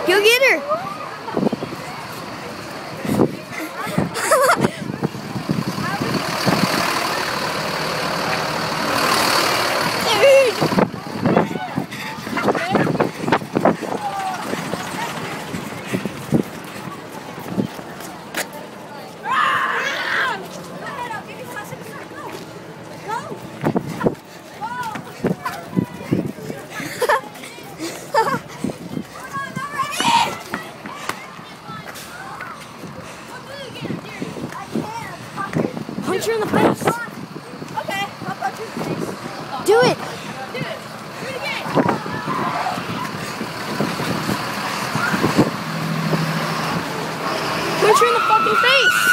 Go get her. Punch her in the face. Okay, I'll punch her in the face. Do it. Do it. Do it again. Punch her in the fucking face.